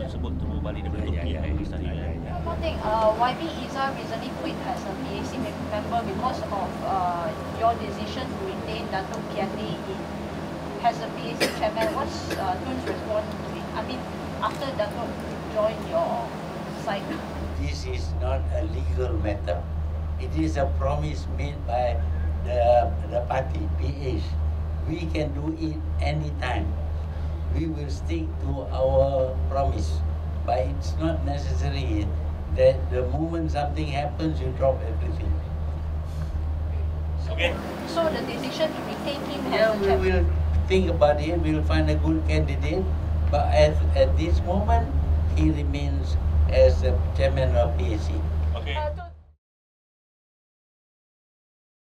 tersebut terbalik daripada Turki tadi. One thing, YB Izzah recently quit as a PAC member because of your decision to retain Datuk Kiandee as a PAC chairman. What's Tun's response to it? I mean, after Datuk joined your side. This is not a legal matter. It is a promise made by the party, PH. We can do it anytime. We will stick to our promise. But it's not necessary that the moment something happens, you drop everything. Okay. So the decision to retain him Yeah, as a we chairman. will think about it. We will find a good candidate. But at this moment, he remains as the chairman of PAC. Okay.